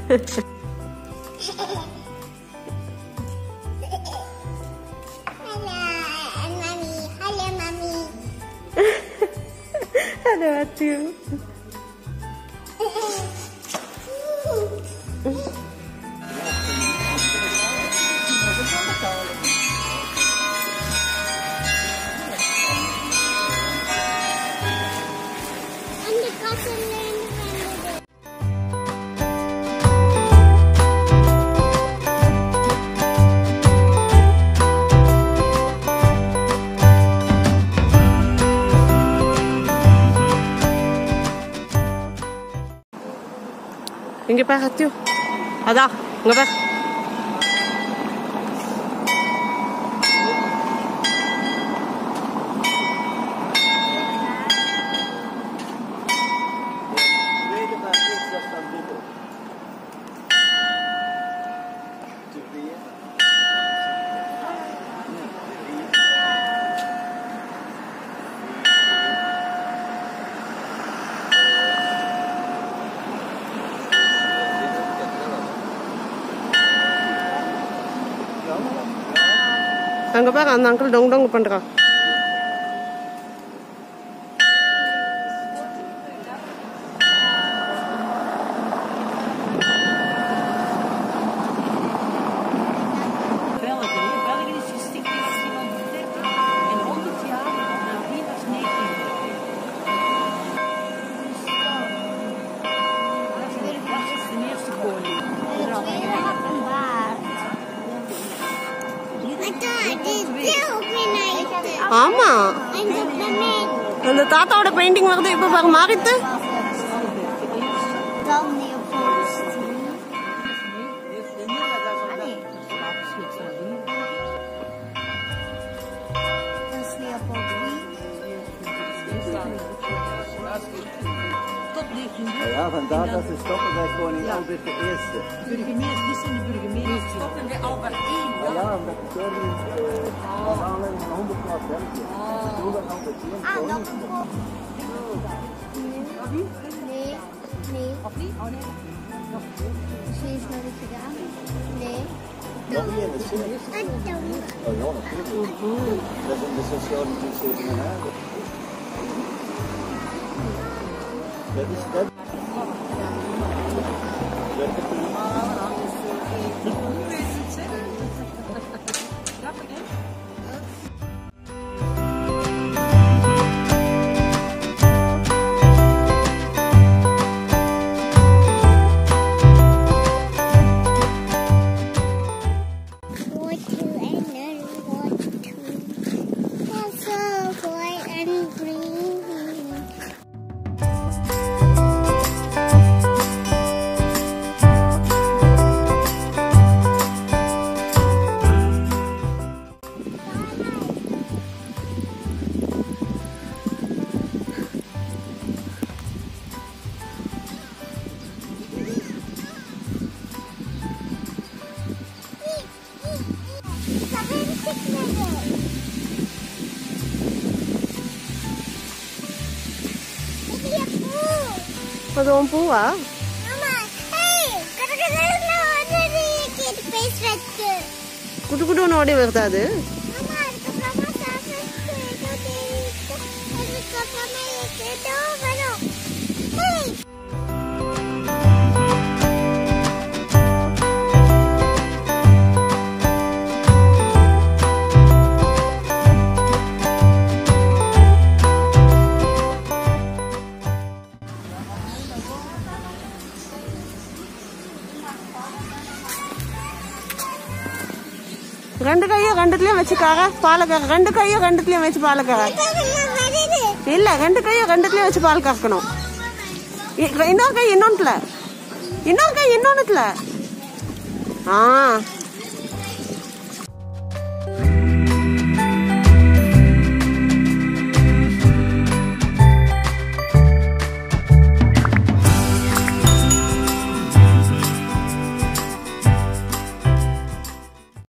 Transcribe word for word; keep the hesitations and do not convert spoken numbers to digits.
Hello, Matthew. இங்க பாரு அத்தியோ அதா இங்க பாரு அங்க பாரு அந்த அங்கிள் டொங் டொங் பண்றா ஆமா அந்த தாத்தாவோட பெயிண்டிங் வருது இப்ப பாரு மாறிட்டு Ja, vandaar dat ze stoppen bij koning Albert de Eerste. Burgemeester, die zijn de burgemeester. Stoppen bij Albert één. Ja, omdat de koning van aanleiding van honderd jaar België. Toen dat Albert één koning stond. Nee, nee. Of niet? Oh nee. Misschien is nog niet gedaan. Nee. Nog niet in de zin. Oh ja, natuurlijk. Dat is in de sociale zevenenhalve. Dat is dat. அது உன் பூவா? குடு குடுன்னு ஓடி வருதா அது? ரெண்டு கையும் ரெண்டுலயும் வச்சுக்காக பால் கறக்க ரெண்டு கையும் ரெண்டுலயும் வச்சு பால் கறக்க இல்ல ரெண்டு கையும் ரெண்டுலயும் வச்சு பால் கறக்கணும். இன்னொரு கை இன்னொன்னுல இன்னொரு கை இன்னொன்னுல ஆ